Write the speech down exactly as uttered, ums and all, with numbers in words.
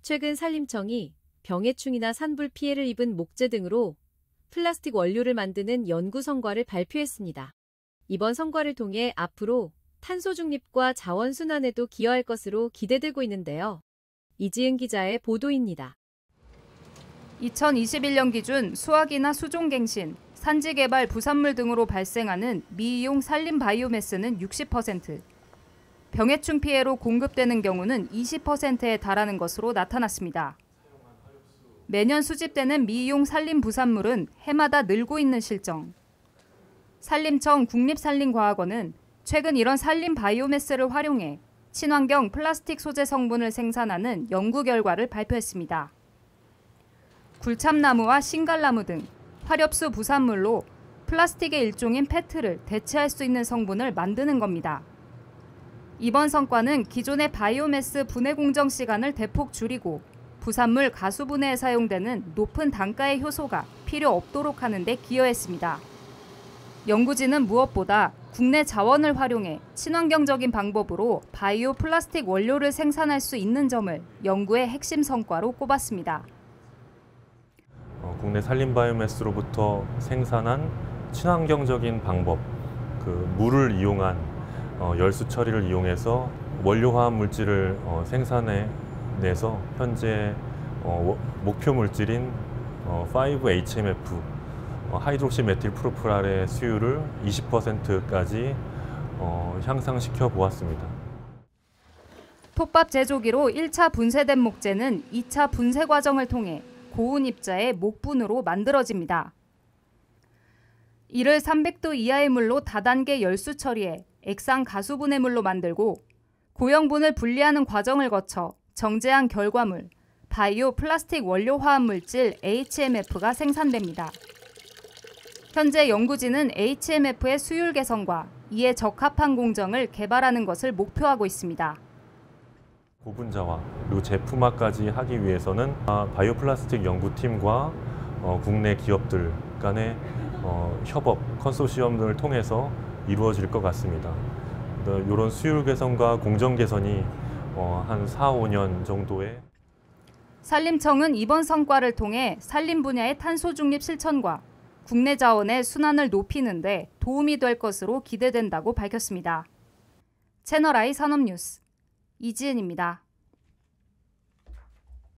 최근 산림청이 병해충이나 산불 피해를 입은 목재 등으로 플라스틱 원료를 만드는 연구 성과를 발표했습니다. 이번 성과를 통해 앞으로 탄소 중립과 자원 순환에도 기여할 것으로 기대되고 있는데요. 이지은 기자의 보도입니다. 이천이십일 년 기준 수확이나 수종갱신, 산지개발 부산물 등으로 발생하는 미이용 산림 바이오매스는 육십 퍼센트, 병해충 피해로 공급되는 경우는 이십 퍼센트에 달하는 것으로 나타났습니다. 매년 수집되는 미이용 산림 부산물은 해마다 늘고 있는 실정. 산림청 국립산림과학원은 최근 이런 산림 바이오매스를 활용해 친환경 플라스틱 소재 성분을 생산하는 연구 결과를 발표했습니다. 굴참나무와 싱갈나무 등 화렵수 부산물로 플라스틱의 일종인 페트를 대체할 수 있는 성분을 만드는 겁니다. 이번 성과는 기존의 바이오매스 분해 공정 시간을 대폭 줄이고 부산물 가수 분해에 사용되는 높은 단가의 효소가 필요 없도록 하는 데 기여했습니다. 연구진은 무엇보다 국내 자원을 활용해 친환경적인 방법으로 바이오 플라스틱 원료를 생산할 수 있는 점을 연구의 핵심 성과로 꼽았습니다. 어, 국내 산림 바이오매스로부터 생산한 친환경적인 방법, 그 물을 이용한 어, 열수 처리를 이용해서 원료 화학 물질을 어, 생산해내서 현재 어, 목표 물질인 어, 파이브 에이치 엠 에프 어, 하이드록시 메틸 프로프랄의 수율을 이십 퍼센트까지 어, 향상시켜 보았습니다. 톱밥 제조기로 일 차 분쇄된 목재는 이 차 분쇄 과정을 통해 고온 입자의 목분으로 만들어집니다. 이를 삼백 도 이하의 물로 다단계 열수 처리해 액상 가수 분해물로 만들고 고형분을 분리하는 과정을 거쳐 정제한 결과물, 바이오 플라스틱 원료 화합 물질 에이치 엠 에프가 생산됩니다. 현재 연구진은 에이치 엠 에프의 수율 개선과 이에 적합한 공정을 개발하는 것을 목표하고 있습니다. 고분자화 그리고 제품화까지 하기 위해서는 바이오 플라스틱 연구팀과 어, 국내 기업들 간의 어, 협업, 컨소시엄 등을 통해서 이루어질 것 같습니다. 이런 수율 개선과 공정 개선이 어, 한 사, 오 년 정도에 산림청은 이번 성과를 통해 산림 분야의 탄소 중립 실천과 국내 자원의 순환을 높이는 데 도움이 될 것으로 기대된다고 밝혔습니다. 채널 I 산업뉴스 이지은입니다.